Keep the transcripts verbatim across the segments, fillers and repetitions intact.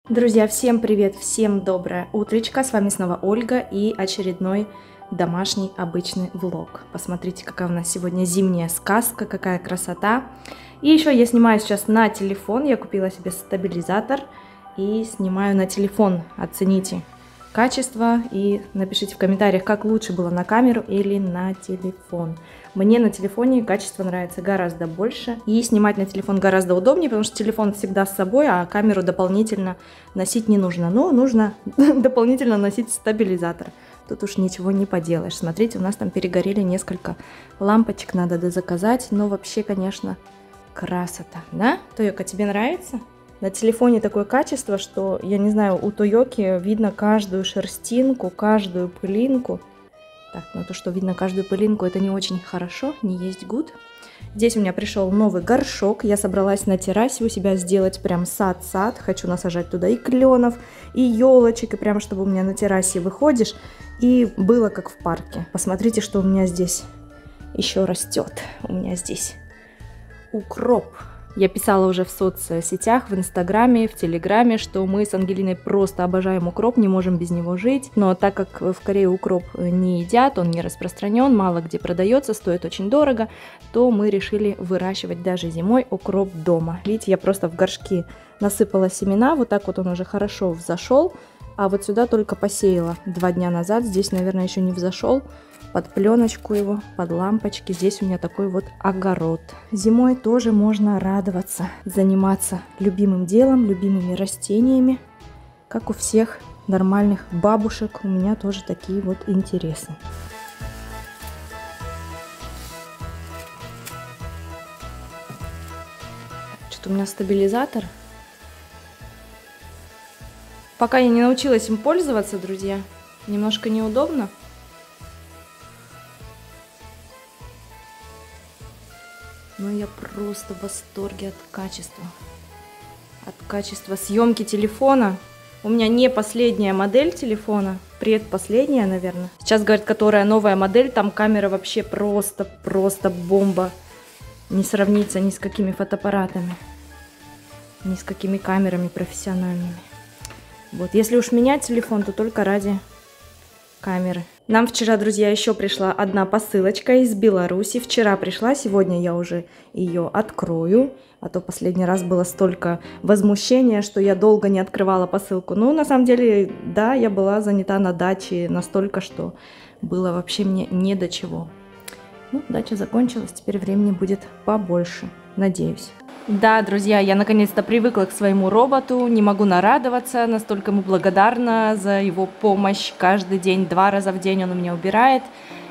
Друзья, всем привет, всем доброе утречко, с вами снова Ольга и очередной домашний обычный влог. Посмотрите, какая у нас сегодня зимняя сказка, какая красота. И еще я снимаю сейчас на телефон, я купила себе стабилизатор и снимаю на телефон. Оцените качество и напишите в комментариях, как лучше было, на камеру или на телефон. Мне на телефоне качество нравится гораздо больше, и снимать на телефон гораздо удобнее, потому что телефон всегда с собой, а камеру дополнительно носить не нужно. Но нужно дополнительно носить стабилизатор. Тут уж ничего не поделаешь. Смотрите, у нас там перегорели несколько лампочек, надо дозаказать. Но вообще, конечно, красота, да? Тойока, тебе нравится? На телефоне такое качество, что, я не знаю, у Тойоки видно каждую шерстинку, каждую пылинку. Так, ну то, что видно каждую пылинку, это не очень хорошо, не есть гуд. Здесь у меня пришел новый горшок. Я собралась на террасе у себя сделать прям сад-сад. Хочу насажать туда и кленов, и елочек, и прям чтобы у меня на террасе выходишь, и было как в парке. Посмотрите, что у меня здесь еще растет. У меня здесь укроп. Я писала уже в соцсетях, в Инстаграме, в Телеграме, что мы с Ангелиной просто обожаем укроп, не можем без него жить. Но так как в Корее укроп не едят, он не распространен, мало где продается, стоит очень дорого, то мы решили выращивать даже зимой укроп дома. Видите, я просто в горшки насыпала семена, вот так вот он уже хорошо взошел, а вот сюда только посеяла два дня назад, здесь, наверное, еще не взошел. Под пленочку его, под лампочки. Здесь у меня такой вот огород. Зимой тоже можно радоваться, заниматься любимым делом, любимыми растениями. Как у всех нормальных бабушек, у меня тоже такие вот интересы. Что-то у меня стабилизатор. Пока я не научилась им пользоваться, друзья, немножко неудобно. Но я просто в восторге от качества. От качества съемки телефона. У меня не последняя модель телефона, предпоследняя, наверное. Сейчас, говорят, которая новая модель, там камера вообще просто, просто бомба. Не сравнится ни с какими фотоаппаратами, ни с какими камерами профессиональными. Вот, если уж менять телефон, то только ради камеры. Нам вчера, друзья, еще пришла одна посылочка из Беларуси. Вчера пришла, сегодня я уже ее открою. А то последний раз было столько возмущения, что я долго не открывала посылку. Ну, на самом деле, да, я была занята на даче настолько, что было вообще мне не до чего. Ну, дача закончилась, теперь времени будет побольше, надеюсь. Да, друзья, я наконец-то привыкла к своему роботу, не могу нарадоваться, настолько ему благодарна за его помощь. Каждый день, два раза в день он у меня убирает.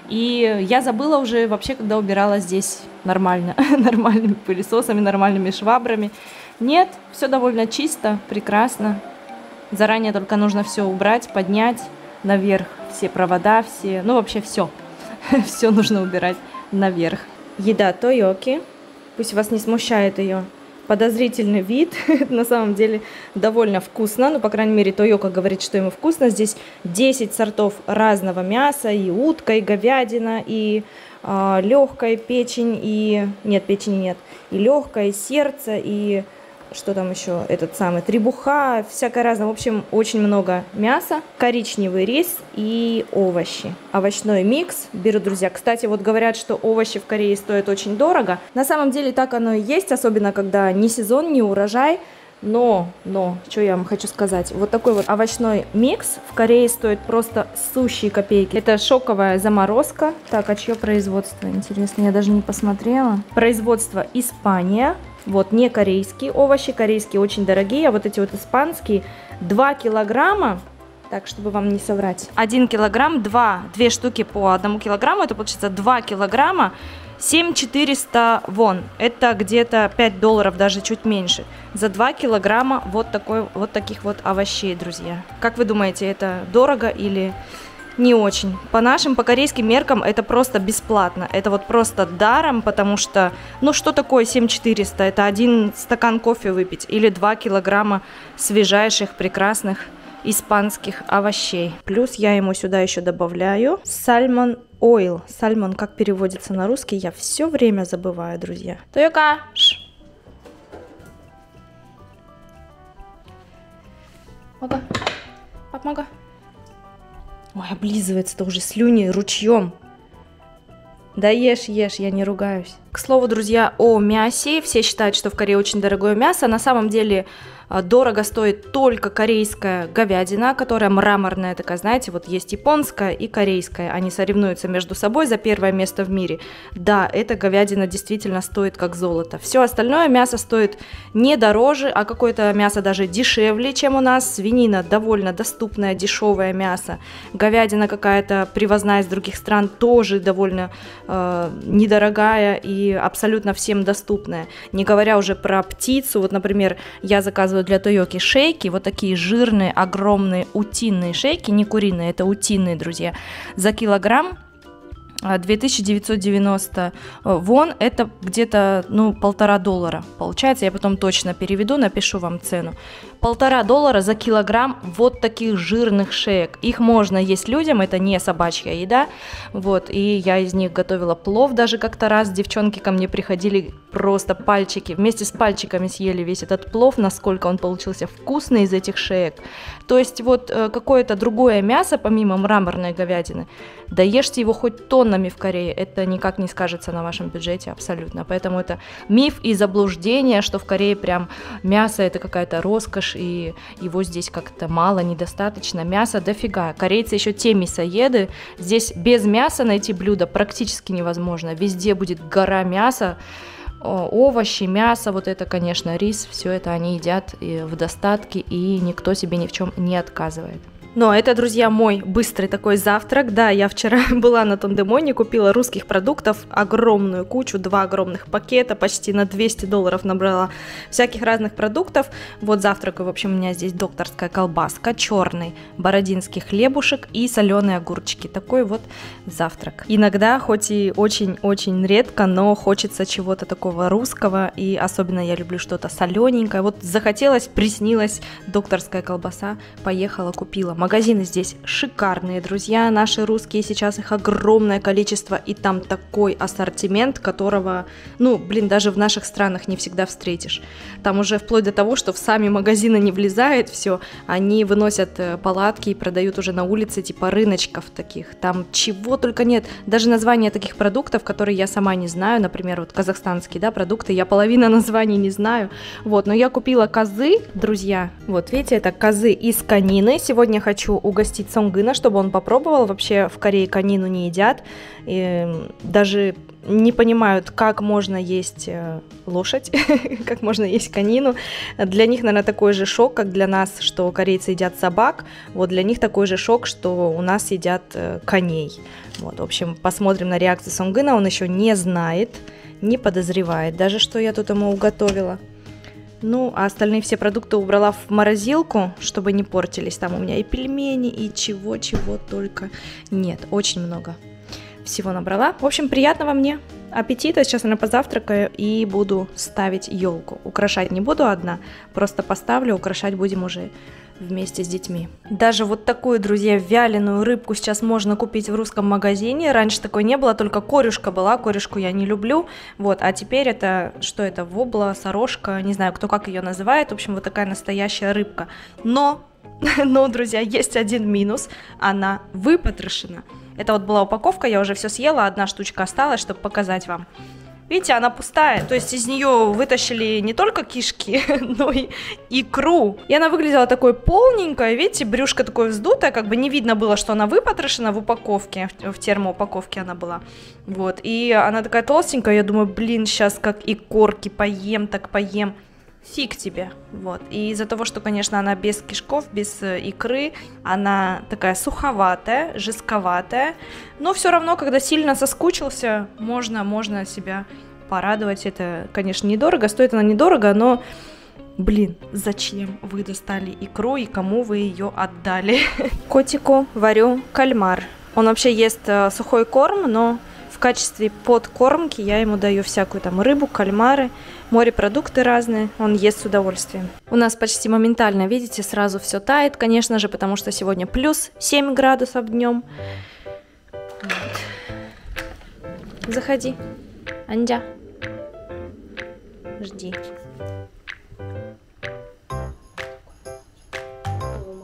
И я забыла уже вообще, когда убирала здесь нормально, нормальными пылесосами, нормальными швабрами. Нет, все довольно чисто, прекрасно. Заранее только нужно все убрать, поднять наверх, все провода, все, ну вообще все. Все нужно убирать наверх. Еда Тойоки. Пусть вас не смущает ее подозрительный вид. На самом деле довольно вкусно. Ну, по крайней мере, Тойока говорит, что ему вкусно. Здесь десять сортов разного мяса. И утка, и говядина, и э, легкая печень, и... Нет, печени нет. И легкое, и сердце, и... Что там еще? Этот самый требуха, всякое разное. В общем, очень много мяса, коричневый рис и овощи. Овощной микс беру, друзья. Кстати, вот говорят, что овощи в Корее стоят очень дорого. На самом деле так оно и есть, особенно когда не сезон, не урожай. Но, но, что я вам хочу сказать. Вот такой вот овощной микс в Корее стоит просто сущие копейки. Это шоковая заморозка. Так, а чье производство? Интересно, я даже не посмотрела. Производство Испания. Вот, не корейские овощи, корейские очень дорогие, а вот эти вот испанские два килограмма, так, чтобы вам не соврать, один килограмм, два, две штуки по одному килограмму, это получится два килограмма, семь тысяч четыреста вон, это где-то пять долларов, даже чуть меньше, за два килограмма вот, такой, вот таких вот овощей, друзья. Как вы думаете, это дорого или... Не очень. По нашим, по корейским меркам это просто бесплатно. Это вот просто даром, потому что, ну что такое семь тысяч четыреста? Это один стакан кофе выпить или два килограмма свежайших, прекрасных испанских овощей. Плюс я ему сюда еще добавляю сальмон ойл. Сальмон как переводится на русский, я все время забываю, друзья. Тойока! Мага. Пап, мага. Ой, облизывается-то уже слюни ручьем. Да ешь, ешь, я не ругаюсь. К слову, друзья, о мясе. Все считают, что в Корее очень дорогое мясо. На самом деле дорого стоит только корейская говядина, которая мраморная такая, знаете, вот есть японская и корейская. Они соревнуются между собой за первое место в мире. Да, эта говядина действительно стоит как золото. Все остальное мясо стоит не дороже, а какое-то мясо даже дешевле, чем у нас. Свинина довольно доступное, дешевое мясо. Говядина какая-то привозная из других стран тоже довольно э, недорогая и абсолютно всем доступная. Не говоря уже про птицу. Вот, например, я заказываю для Тойоки шейки, вот такие жирные, огромные утиные шейки, не куриные, это утиные, друзья, за килограмм две тысячи девятьсот девяносто вон, это где-то, ну, полтора доллара. Получается, я потом точно переведу, напишу вам цену. Полтора доллара за килограмм вот таких жирных шеек. Их можно есть людям, это не собачья еда. Вот, и я из них готовила плов даже как-то раз. Девчонки ко мне приходили, просто пальчики, вместе с пальчиками съели весь этот плов, насколько он получился вкусный из этих шеек. То есть вот какое-то другое мясо, помимо мраморной говядины, да ешьте его хоть тоннами в Корее, это никак не скажется на вашем бюджете абсолютно. Поэтому это миф и заблуждение, что в Корее прям мясо это какая-то роскошь, и его здесь как-то мало, недостаточно. Мясо дофига. Корейцы еще те мясоеды. Здесь без мяса найти блюдо практически невозможно. Везде будет гора мяса, овощи, мясо, вот это, конечно, рис. Все это они едят и в достатке, и никто себе ни в чем не отказывает. Но это, друзья, мой быстрый такой завтрак. Да, я вчера была на Тондемоне, купила русских продуктов, огромную кучу, два огромных пакета, почти на двести долларов набрала всяких разных продуктов. Вот завтракаю, в общем, у меня здесь докторская колбаска, черный бородинский хлебушек и соленые огурчики. Такой вот завтрак. Иногда, хоть и очень-очень редко, но хочется чего-то такого русского, и особенно я люблю что-то солененькое. Вот захотелось, приснилась докторская колбаса, поехала, купила. Магазины здесь шикарные, друзья, наши русские, сейчас их огромное количество, и там такой ассортимент, которого, ну, блин, даже в наших странах не всегда встретишь. Там уже вплоть до того, что в сами магазины не влезает все, они выносят палатки и продают уже на улице, типа рыночков таких, там чего только нет, даже названия таких продуктов, которые я сама не знаю, например, вот казахстанские, да, продукты, я половина названий не знаю, вот, но я купила козы, друзья, вот, видите, это козы из конины, сегодня хочу угостить Сонгына, чтобы он попробовал. Вообще в Корее конину не едят. И даже не понимают, как можно есть лошадь, как можно есть конину. Для них, наверное, такой же шок, как для нас, что корейцы едят собак. Вот для них такой же шок, что у нас едят коней. Вот, в общем, посмотрим на реакцию Сонгына. Он еще не знает, не подозревает даже, что я тут ему уготовила. Ну, а остальные все продукты убрала в морозилку, чтобы не портились. Там у меня и пельмени, и чего-чего только нет. Очень много всего набрала. В общем, приятного мне аппетита. Сейчас, наверное, позавтракаю и буду ставить елку. Украшать не буду одна, просто поставлю, украшать будем уже вместе с детьми. Даже вот такую, друзья, вяленую рыбку сейчас можно купить в русском магазине. Раньше такой не было, только корюшка была. Корюшку я не люблю. Вот, а теперь это, что это, вобла, сорожка, не знаю, кто как ее называет. В общем, вот такая настоящая рыбка. Но, но, друзья, есть один минус. Она выпотрошена. Это вот была упаковка, я уже все съела, одна штучка осталась, чтобы показать вам. Видите, она пустая, то есть из нее вытащили не только кишки, но и икру. И она выглядела такой полненькой, видите, брюшко такое вздутое, как бы не видно было, что она выпотрошена в упаковке, в термоупаковке она была. Вот, и она такая толстенькая, я думаю, блин, сейчас как икорки поем, так поем. Фиг тебе, вот. И из-за того, что, конечно, она без кишков, без икры, она такая суховатая, жестковатая, но все равно, когда сильно соскучился, можно, можно себя порадовать. Это, конечно, недорого, стоит она недорого, но, блин, зачем вы достали икру и кому вы ее отдали? Котику варю кальмар. Он вообще ест сухой корм, но в качестве подкормки я ему даю всякую там рыбу, кальмары, морепродукты разные, он ест с удовольствием. У нас почти моментально, видите, сразу все тает, конечно же, потому что сегодня плюс семь градусов днем. Вот. Заходи, Андя, жди.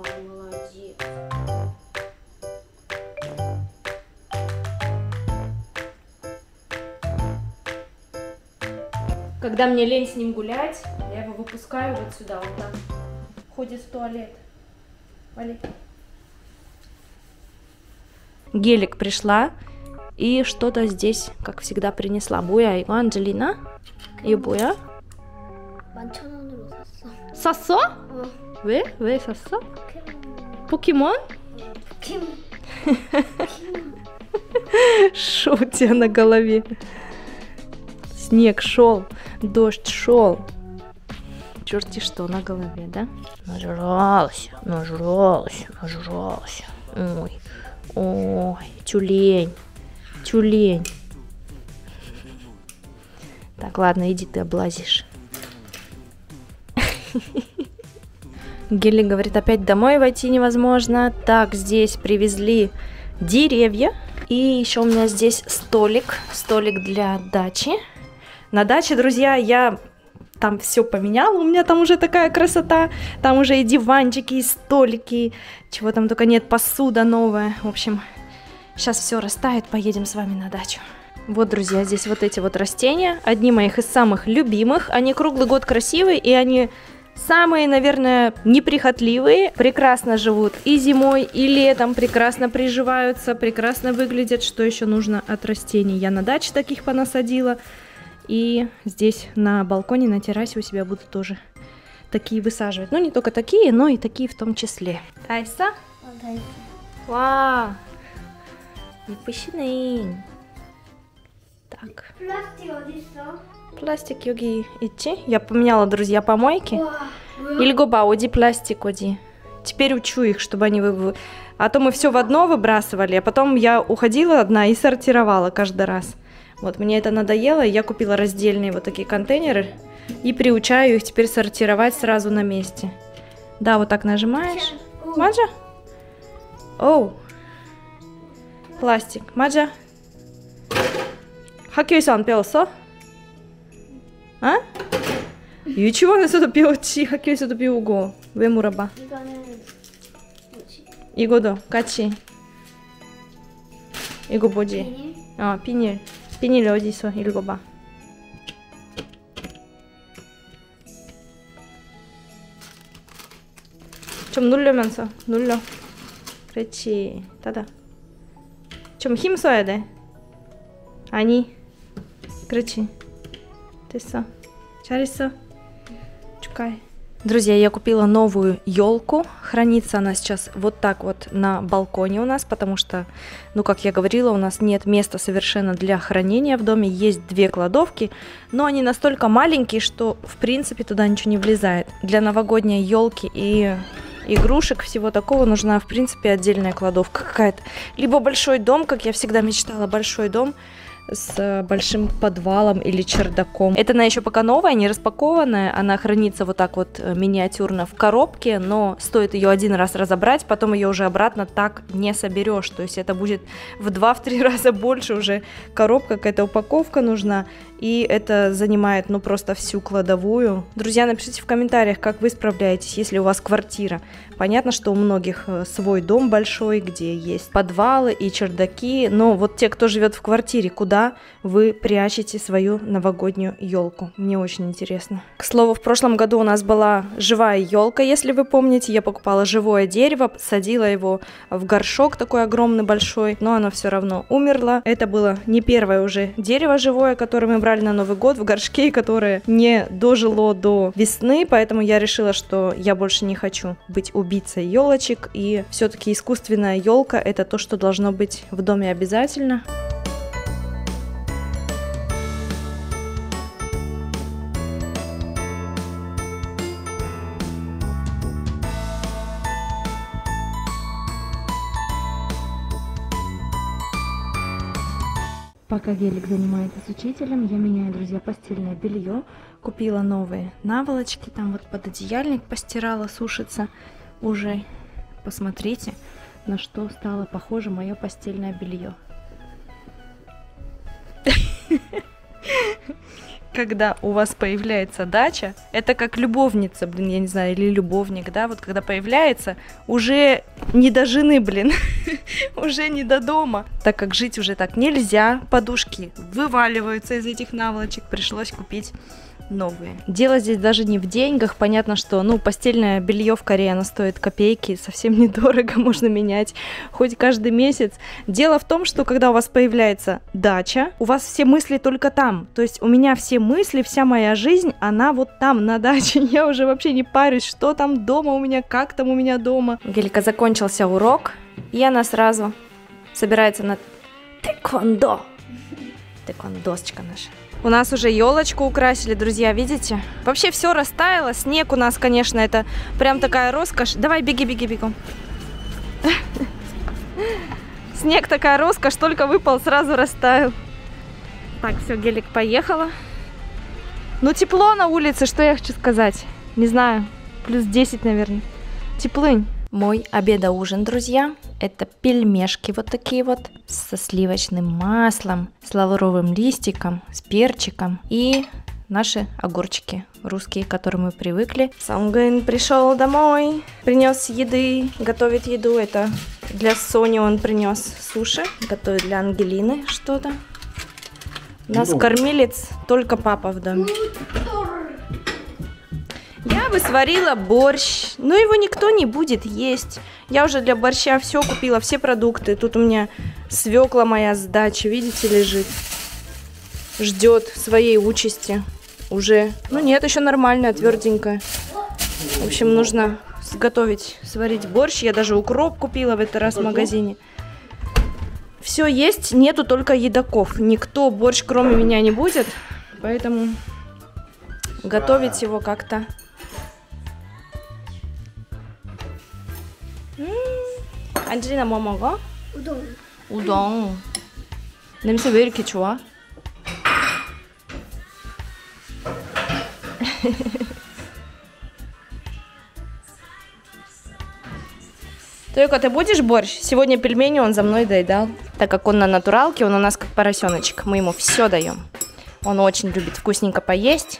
Когда мне лень с ним гулять, я его выпускаю вот сюда, вот так. Ходит в туалет. Вали. Гелик пришла и что-то здесь, как всегда, принесла. Буя, 이거 Анджелина? 이거 뭐야? 만천 원으로 샀어. 샀어? 어. 왜? 왜 샀어? 포켓몬. 포켓몬? 포켓몬. Что у тебя на голове? Снег шел, дождь шел. Черти что на голове, да? Нажрался, нажрался, нажрался. Ой, ой, тюлень, тюлень. Так, ладно, иди ты облазишь. Гели говорит, опять домой войти невозможно. Так, здесь привезли деревья. И еще у меня здесь столик, столик для дачи. На даче, друзья, я там все поменяла, у меня там уже такая красота. Там уже и диванчики, и столики, чего там только нет, посуда новая. В общем, сейчас все растает, поедем с вами на дачу. Вот, друзья, здесь вот эти вот растения, одни моих из самых любимых. Они круглый год красивые, и они... Самые, наверное, неприхотливые, прекрасно живут и зимой, и летом, прекрасно приживаются, прекрасно выглядят. Что еще нужно от растений? Я на даче таких понасадила. И здесь на балконе, на террасе у себя буду тоже такие высаживать. Ну, не только такие, но и такие в том числе. Тайса? Вау! 예쁘시네. Так. 플라스틱 어딨어? Пластик 여기 있지? Я поменяла, друзья, помойки. 우와, Ильгоба, уди пластик, уди. Теперь учу их, чтобы они... Вы... А то мы все в одно выбрасывали, а потом я уходила одна и сортировала каждый раз. Вот, мне это надоело, и я купила раздельные вот такие контейнеры и приучаю их теперь сортировать сразу на месте. Да, вот так нажимаешь. Маджа? Оу. Пластик. Маджа? 학교에서 안 배웠어? 아? 유치원에서도 배웠지, 학교에서도 배우고. 왜 물어봐? 이거는 뭐지? 이거도 같이. 이거 뭐지? 비닐? 어, 비닐. 비닐 어디 있어? 읽어봐. 좀 누르면서 눌러. 그렇지. 닫아. 좀 힘 써야 돼. 아니. 그렇지. 됐어. 잘했어. Чукай. Друзья, я купила новую елку. Хранится она сейчас вот так вот на балконе у нас, потому что, ну, как я говорила, у нас нет места совершенно для хранения в доме. Есть две кладовки, но они настолько маленькие, что, в принципе, туда ничего не влезает. Для новогодней елки и игрушек, всего такого нужна, в принципе, отдельная кладовка какая-то. Либо большой дом, как я всегда мечтала, большой дом с большим подвалом или чердаком. Это она еще пока новая, не распакованная. Она хранится вот так вот миниатюрно в коробке, но стоит ее один раз разобрать, потом ее уже обратно так не соберешь. То есть это будет в два-три раза больше уже коробка, какая-то упаковка нужна. И это занимает, ну, просто всю кладовую. Друзья, напишите в комментариях, как вы справляетесь, если у вас квартира. Понятно, что у многих свой дом большой, где есть подвалы и чердаки. Но вот те, кто живет в квартире, куда вы прячете свою новогоднюю елку? Мне очень интересно. К слову, в прошлом году у нас была живая елка, если вы помните. Я покупала живое дерево, садила его в горшок такой огромный, большой, но оно все равно умерло. Это было не первое уже дерево живое, которое мы брали на Новый год в горшке, которое не дожило до весны, поэтому я решила, что я больше не хочу быть убийцей елочек, и все-таки искусственная елка — это то, что должно быть в доме обязательно. Пока Гелик занимается с учителем, я меняю, друзья, постельное белье. Купила новые наволочки, там вот пододеяльник постирала, сушится уже. Посмотрите, на что стало похоже мое постельное белье. Когда у вас появляется дача, это как любовница, блин, я не знаю, или любовник, да, вот когда появляется, уже не до жены, блин, уже не до дома. Так как жить уже так нельзя, подушки вываливаются из этих наволочек, пришлось купить новые. Дело здесь даже не в деньгах. Понятно, что, ну, постельное белье в Корее, оно стоит копейки, совсем недорого, можно менять хоть каждый месяц. Дело в том, что когда у вас появляется дача, у вас все мысли только там. То есть у меня все мысли, вся моя жизнь, она вот там, на даче. Я уже вообще не парюсь, что там дома у меня, как там у меня дома. У Гелика закончился урок, и она сразу собирается на тэквондо. Тэквондосочка наша. У нас уже елочку украсили, друзья, видите? Вообще все растаяло. Снег у нас, конечно, это прям такая роскошь. Давай, беги, беги, бегом. Снег такая роскошь, только выпал, сразу растаял. Так, все, Гелик поехала. Ну, тепло на улице, что я хочу сказать? Не знаю, плюс десять, наверное. Теплынь. Мой обедоужин, друзья, это пельмешки вот такие вот со сливочным маслом, с лавровым листиком, с перчиком и наши огурчики русские, к которым мы привыкли. Сонгын пришел домой, принес еды, готовит еду. Это для Сони он принес суши, готовит для Ангелины что-то. У нас кормилец только папа в доме. Я бы сварила борщ, но его никто не будет есть. Я уже для борща все купила, все продукты. Тут у меня свекла моя с дачи, видите, лежит. Ждет своей участи уже. Ну нет, еще нормальная, тверденькая. В общем, нужно сготовить, сварить борщ. Я даже укроп купила в этот раз в магазине. Все есть, нету только едоков. Никто борщ кроме меня не будет, поэтому готовить его как-то... 안젤리나 뭐 먹어? 우동. 우동. 냄새 왜 이렇게 좋아? Только ты будешь борщ? Сегодня пельмени он за мной доедал. Так как он на натуралке, он у нас как поросеночек. Мы ему все даем. Он очень любит вкусненько поесть.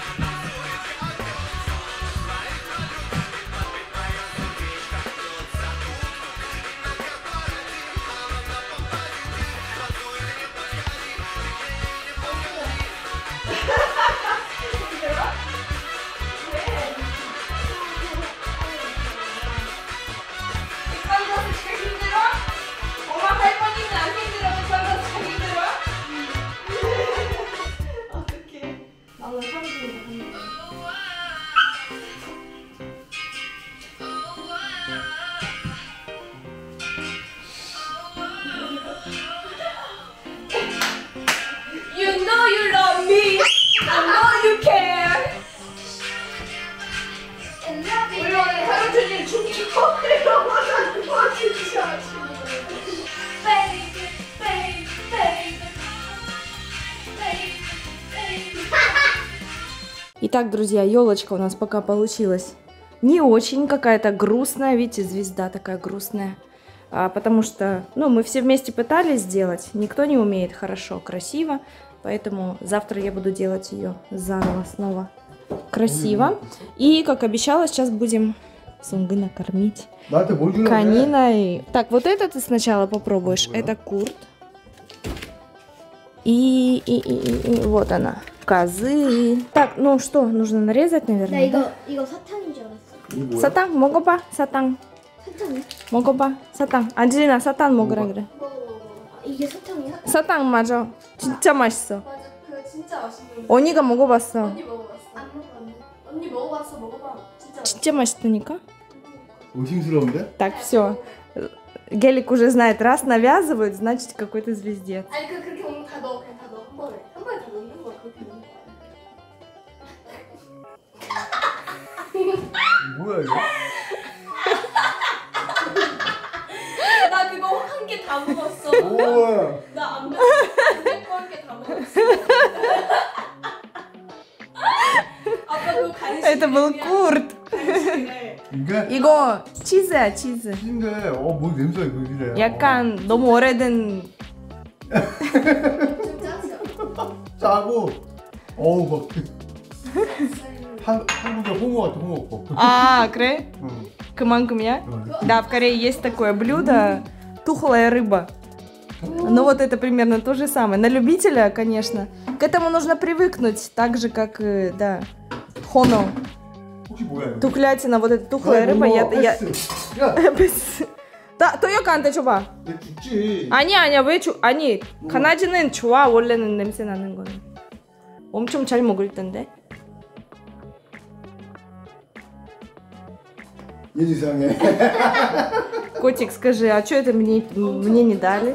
Итак, друзья, елочка у нас пока получилась не очень какая-то грустная. Видите, звезда такая грустная. А, потому что, ну, мы все вместе пытались сделать. Никто не умеет хорошо, красиво. Поэтому завтра я буду делать ее заново, снова красиво. И, как обещала, сейчас будем Сонгына кормить кониной. Так, вот это ты сначала попробуешь. Это курт. И, и, и, и, и вот она. Козы. Так, ну что, нужно нарезать, наверное, 나 да? 이거 이거 사탕인 줄 알았어. 사탕? 먹어봐, 사탕. 사탕이야? 먹어봐, 사탕. 안젤리나 사탕 먹으라 그래. 이게 사탕이야? 사탕 맞아. 진짜 맛있어. 맞아, 그거 진짜 맛있는 거. 언니가 먹어봤어. 언니 먹어봤어. 안 먹었네. 언니 먹어봤어, 먹어봐. 진짜 맛있어. 진짜 맛있다니까? 의심스러운데? Так, все. Гелик уже знает, раз навязывают, значит какой-то звездец. 아니 그 그렇게 먹는 다 넣어, 그냥 다 넣어 한 번에 한 번에 다 넣는 거야. 그렇게 먹는 거야. 뭐야 이거? 나 그거 한 개 다 먹었어. 우와. 나 안 먹었어. 내거 한 개 다 먹었어. 아빠 그거 간식. Это был курт. 간식이래. 이게? 이거 치즈야, 치즈. 근데 어뭐 냄새가 왜 이래? 약간 너무 오래된. 좀 짜지. 짜고 어우 막 한, 한국의 홍어 같아 홍어. А, 그래? 응. 그만큼이야? 응. Да, в Корее есть такое блюдо, тухлая рыба. Ну вот это примерно то же самое. На любителя, конечно. К этому нужно привыкнуть, так же, как и, да, хоно. 혹시 뭐야 이거? Тухлятина, вот эта тухлая рыба, я... я... 야, 다, 토요카한테 줘봐. 내 죽지. 아니 아니야 왜 주... 아니 강아지는 좋아 원래는 냄새 나는 거는. 엄청 잘 먹을 텐데. 얘 이상해. Котик, скажи, а что это мне, мне не дали?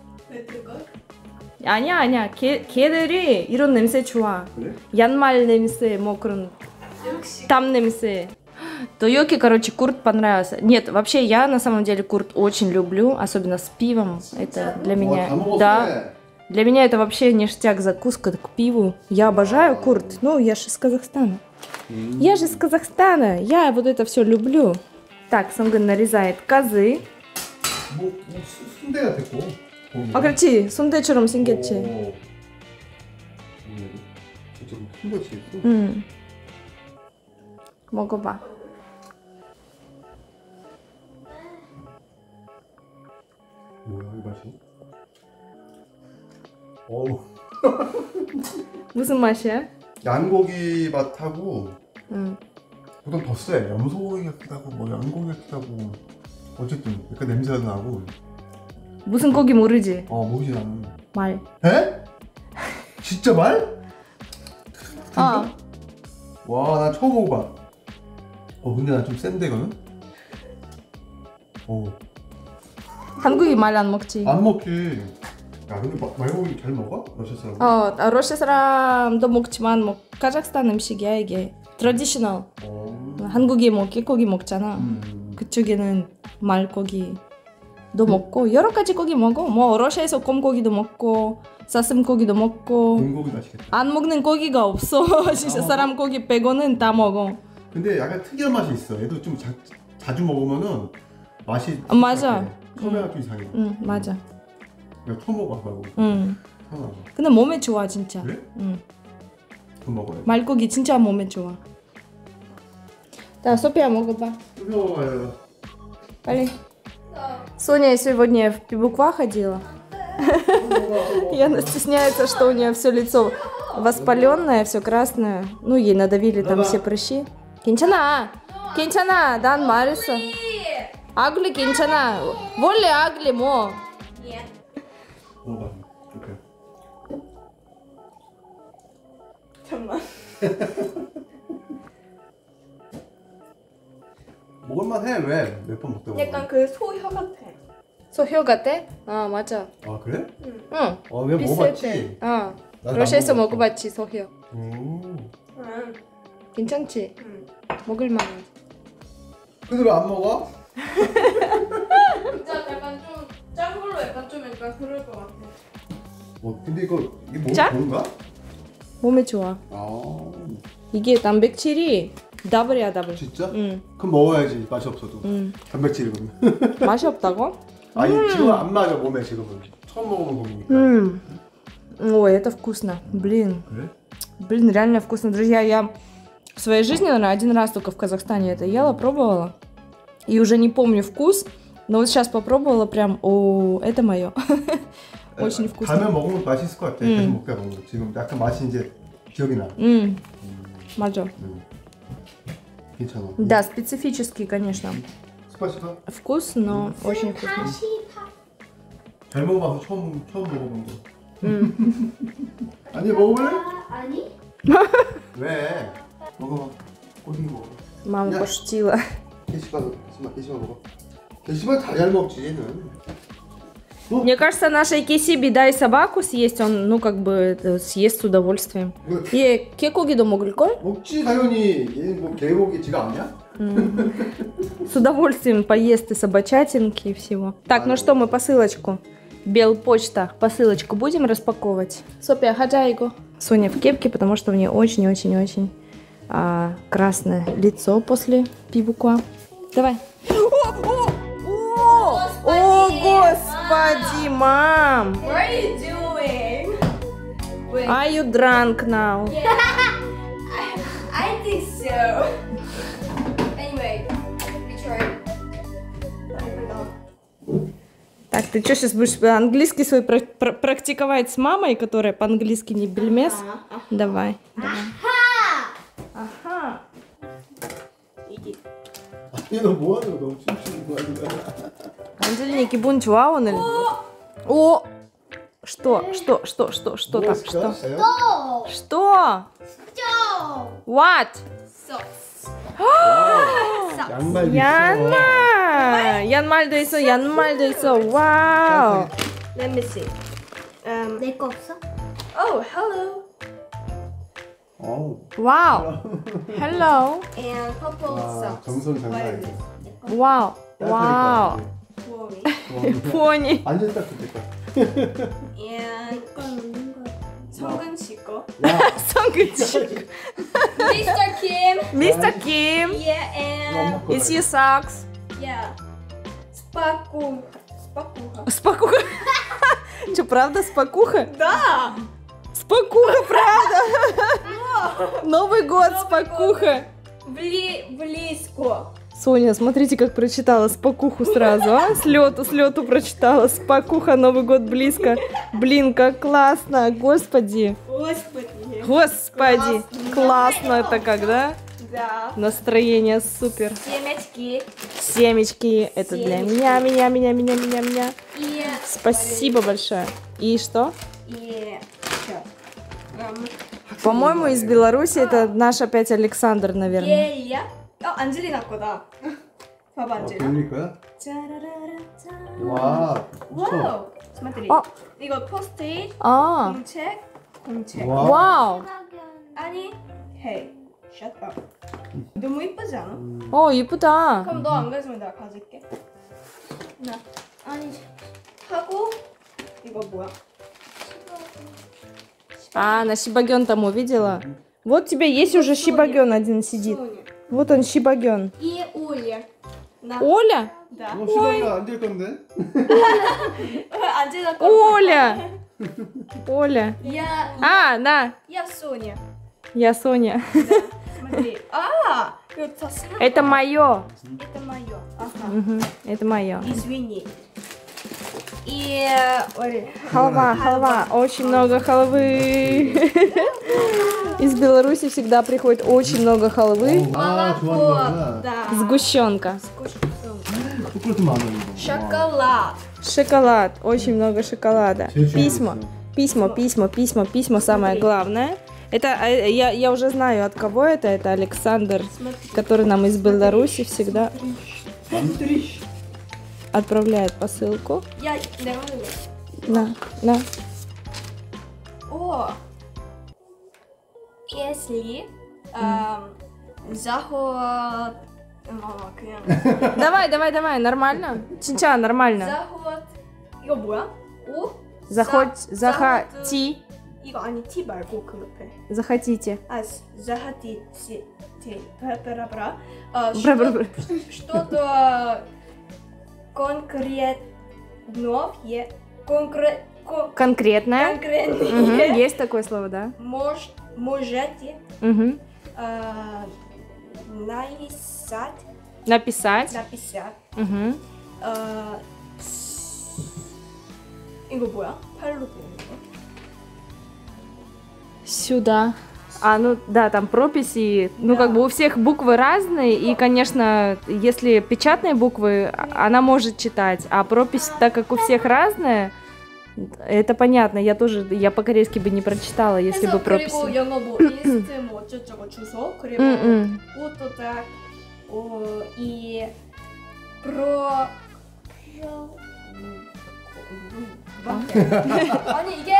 아니야 아니야 걔, 걔들이 이런 냄새 좋아. 그래? 얀말 냄새 뭐 그런 там 냄새. Тойоке, короче, курт понравился. Нет, вообще я на самом деле курт очень люблю, особенно с пивом. Это для меня, да, для меня это вообще ништяк, закуска к пиву. Я обожаю курт. Ну, я же из Казахстана. Я же из Казахстана. Я вот это все люблю. Так, Сонгын нарезает козы. 뭐, 뭐 순대가 됐고. 아, 그렇지. 순대처럼 생겼지. 오. 진짜 큰 거지. 응. 먹어봐. 뭐야 이 맛이? 어우. 무슨 맛이야? 양고기 맛하고 응. 보통 더 세. 염소고기 같기도 하고 뭐 양고기 같기도 하고 어쨌든 약간 냄새가 나고. 무슨 고기 모르지? 어 뭐지 나는. 말. 에? 진짜 말? 어. 와 나 처음 먹어봐. 어 근데 나 좀 센데 이거는? 어. 한국이 말 안 먹지. 안 먹지. 야 근데 마, 말고기 잘 먹어? 러시아 사람? 어, 러시아 사람도 먹지만 뭐 카자흐스탄 음식이야 이게. 트래디셔널. 어. 한국이 뭐 깨고기 먹잖아. 음. 그쪽에는 말고기도 먹고 여러 가지 고기 먹어. 뭐 러시아에서 곰고기도 먹고 사슴고기도 먹고. 곰고기 맛있겠다. 안 먹는 고기가 없어. 진짜 아. 사람 고기 빼고는 다 먹어. 근데 약간 특이한 맛이 있어. 얘도 좀 자, 자주 먹으면은 맛이 어, 맞아. 처음에가 좀 이상해. 응, 맞아. 내가 처음 먹어봐서 말고. 응. 하나. 근데 몸에 좋아 진짜. 그래? 응. 그럼 먹어야 돼. 말고기 진짜 몸에 좋아. 자, 소피아 먹어봐. 뜨거워요. 빨리. Соня сегодня в Пибуква ходила. И она стесняется, что у нее все лицо воспаленное, все красное. Ну, ей надавили там все прыщи. 괜찮아. 괜찮아. 난 말했어. 아글리 괜찮아. 원래 아글리 뭐. Нет. 먹어봐. 이렇게. 잠깐만. 먹을만해 왜? 몇 번 먹다 보면. 약간 그 소혀 같아. 소혀 같아? 아, 맞아. 아 그래? 응. 어 내가 비슷해. 먹어봤지. 어. 나도 러시아에서 안 먹어봤어. 먹어봤지, 소혀. 음. 응. 괜찮지? 응. 먹을만해. 근데 왜 안 먹어? 진짜 약간 좀 짠 걸로 약간 좀 약간 그럴 것 같아. 뭐 근데 이거 이게 뭐 짜? 좋은가? 몸에 좋아. 아 이게 단백질이 더블이야, 더블. 진짜? 응. 그럼 먹어야지 맛이 없어도. 응. 단백질이면. 맛이 없다고? 아니 지금 안 맞아 몸에 지금은. 처음 먹어본 고기니까. М. Ой, это вкусно. Блин. 그래? Блин, реально вкусно. Друзья, я в своей жизни, наверное, один раз только в Казахстане это ела, пробовала. И уже не помню вкус. Но вот сейчас попробовала прям, о, это мое. Очень вкусно. 가면 먹으면 맛있을 것 같아. 음. 계속 먹다 보면 지금 약간 맛이 이제 기억이 나. М. 맞아. 음. 괜찮아. Да, специфический, конечно. 스파이시가? Вкус, но очень вкусно. 잘 먹어봐서 처음 처음 먹어본 거. М. 아니 먹어볼래? 아, 아니? 왜? 먹어봐. 어디 먹어? Мама Я- пошутила. 게시판 게시판 게시판 먹어. 게시판 다 잘 먹지 얘는. 어? Мне кажется, нашей Кисиби дай собаку съесть, он, ну, как бы, это, съест с удовольствием. 이거 얘 개고기도 먹을걸? 먹지 당연히. 얘는 뭐 개고기 지가 아니야? С удовольствием поест и собачатинки и всего. Так, ну что, мы посылочку. Белпочта. Посылочку будем распаковывать. София, хаджайго. Соня в кепке, потому что у нее очень-очень-очень а, красное лицо после пибуква. Давай. О, о, о, о, господи, мам! What are you doing? Wait. Are you drunk now? I, I think so. Anyway, we tried. I forgot. Так, ты что сейчас будешь английский свой пра- пра- практиковать с мамой, которая по-английски не бельмес? Давай. давай. Ага. 이게 아니 너 뭐하는 거 너무 춤추는 거 아니야? Анджелина, 기분 좋아 오늘? О! Что? Что? Что? Что? Что там? Что? 또 Что? 죠 What? 양말도 얀말! 얀말도 있어, 얀말도 있어. 와우. Let me see. Um, 내 거 없어? oh, hello. 어우. 와우. Hello. And purple 와 socks. 정성 장난 아니야. 와우. 와우. Chloe. 부엉이. 완전 따뜻할 것 같아. And 거 없는 거. 성근 씨 거. 야, 성근치. Mister Kim. Mister Kim. Yeah, and It's your socks. yeah. Спаку. Спакуха. Спокуха. Что, правда спокуха? Да. Спокуха, правда. Новый год, спокуха. Бли близко. Соня, смотрите, как прочитала спокуху сразу, а? С лету, с лету прочитала. Спокуха, Новый год близко. Блин, как классно, господи. Господи. Господи, классно это как, да? Да. Настроение супер. Семечки. Семечки, это для меня, меня, меня, меня, меня, меня. И Спасибо большое. И что? и всё. Эм, По-моему, из Беларуси это наш опять Александр, наверное. Гея. 어, 안젤리나 거다. 봐봐, 어, 안젤리나. 그릴 거야? 짜라라라, 짠. 와. 와우. смотри. 어. 이거 포스트잇, 아, 공책, 공책. 와. 와우. 아니, hey, shut up. 너무 이쁘지 않아? 어, 이쁘다. 그럼 너 안 가지면 내가 가질게. 나. 아니, 하고 이거 뭐야? А, на Шибаген там увидела. Вот тебе есть уже Шибаген один сидит. 소녀. Вот он Шибаген. И Оля. 나. Оля? Да. 어, 시간이 안될 건데? 안젤리나 거. Оля! Оля. Я, А, да, я Соня. я Соня. Да. Смотри. А, это сна- Это мое. Это мое. Ага. Мгм, это мое. Извини. И ой, Халва, халва, очень много халвы. Из Беларуси всегда приходит очень много халвы. 아, 좋아하는 거구나. да. Сгущенка. 초콜릿 많아 이거. Шоколад. Шоколад, очень много шоколада. Очень Письма, вкусно. письма, письма, письма, письма, самое главное. Это э, я, я уже знаю, от кого это. Это Александр, который нам из Беларуси всегда отправляет посылку. Я 내가 할래. На, на. О. Если эм, заход 어, 그냥 Давай, давай, давай, нормально? Чинча, нормально. заход 이거 뭐야? 오? Захоть, 자- захоти, 이거 아니 T 말고 그 옆에. захотите. А, захотите. Бра-бра-бра. А, что- Бра-бра-бра. Что-то конкретное, конкрет, кон- Конкретное. Мгм, конкретное, есть такое слово, да? мож, можете Мгм. а, написать, Написать. написать. Мгм. 아, 스- 이거 뭐야? 팔로 되는 거? Сюда. А, ну да, там прописи, ну Да. как бы у всех буквы разные, и, конечно, если печатные буквы, а- она может читать, а пропись, так как у всех разная, это понятно, я тоже, я по-корейски бы не прочитала, если бы 해서 прописи. 그리고 영어 뭐 리스트 뭐 어쩌고저쩌고 주소 그리고 음, 옷도 딱 어, 이 프로 프로 아니 이게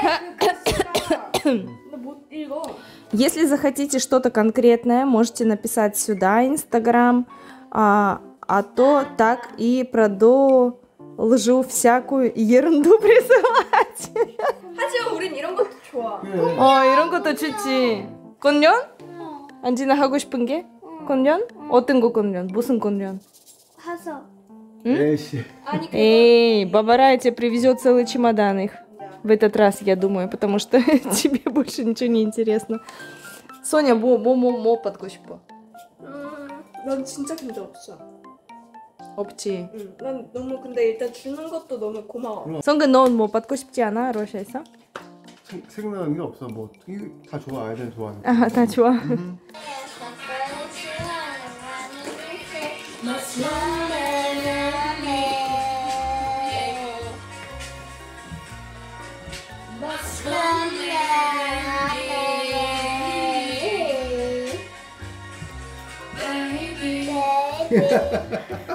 나못 읽어. Если захотите что-то конкретное, можете написать сюда, Инстаграм, а, а то так и продолжу всякую ерунду присылать. 하지만 우린 이런 것도 좋아. 그래. 어, 이런 것도 좋지. 꽃년? 안지나 하고 싶은 게? 꽃년? 어떤 거 꽃년? 무슨 꽃년? 화석. 에이씨. 아니 그거 Эй, Бабарая тебе привезет целый чемодан их. В этот раз, я думаю, потому что тебе больше ничего не интересно. Соня, 뭐, 뭐, 뭐, 뭐 받고 싶어? 음, 난 진짜 근데 없어. 없지. 응. 난 너무 근데 일단 주는 것도 너무 고마워. 성근 넌 뭐 받고 싶지 않아? 러시아에서? 생- 생각나는 게 없어. 뭐 다 좋아. 아이들 좋아하는. 아, 다 좋아. 음. Baby.